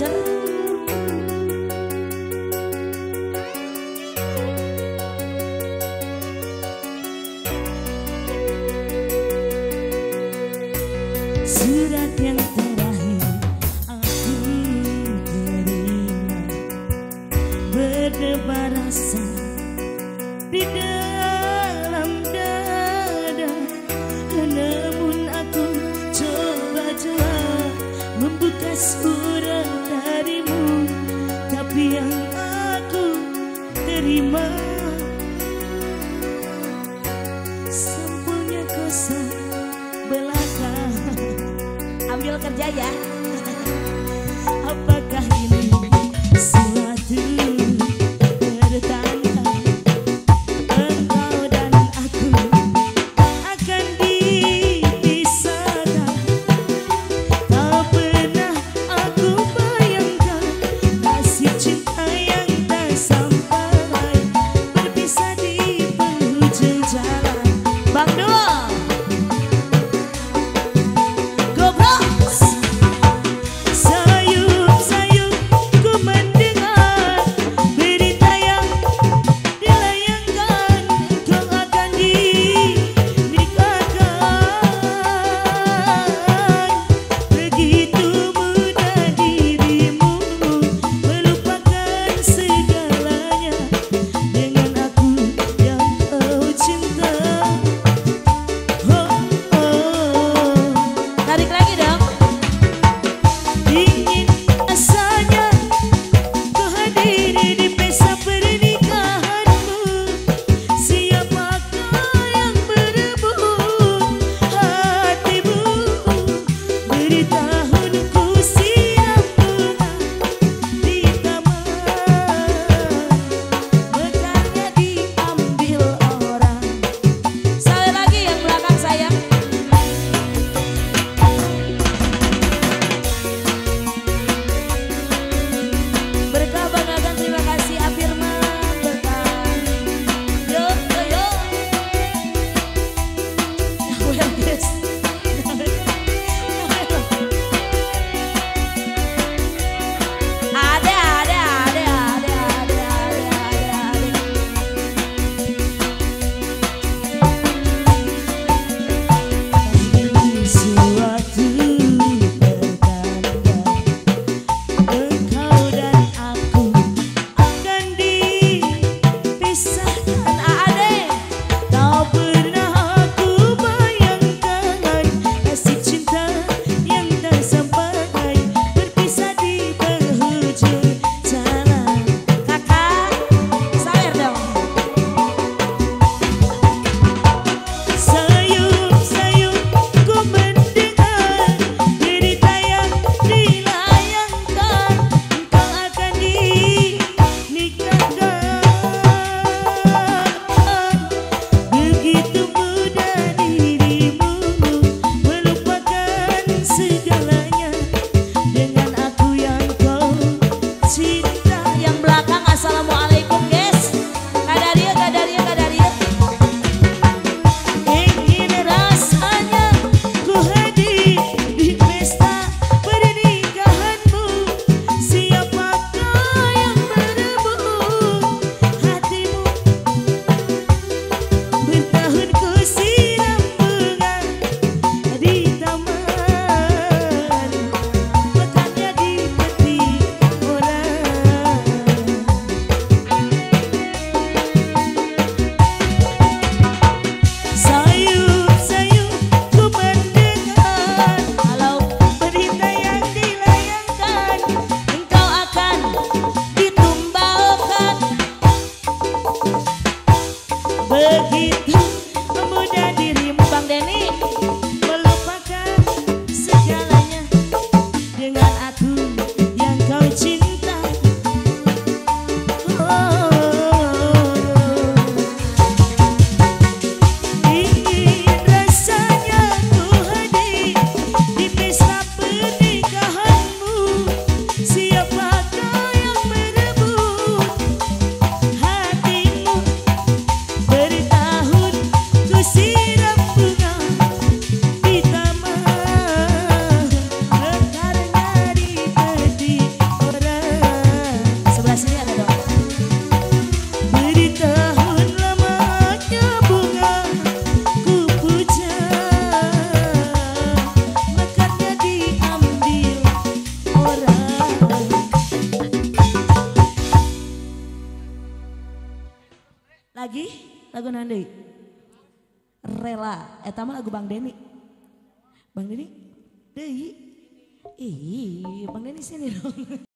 Ranger. Surat yang terakhir aku terima, berdebar rasa di dalam dada. Namun aku coba-coba membuka surat darimu, tapi yang aku terima sampulnya kosong belaka. Ambil kerja ya. Apakah ini suatu pertanda engkau dan aku akan dipisahkan? Tak pernah aku bayangkan nasib cinta yang tak sampai, berpisah di penghujung jalan. Bang Dul, begitu mudah dirimu Bang Denny melupakan segalanya dengan aku yang kau cinta. Ingin rasanya ku hadir di pesta pernikahanmu. Siapakah yang merebut hatimu? Bertahun ku siram bunga di taman, mekarnya di petik Lagi lagu nanti Rela eta mah lagu Bang Denny. Bang Denny deui. Ih, Bang Denny sini dong.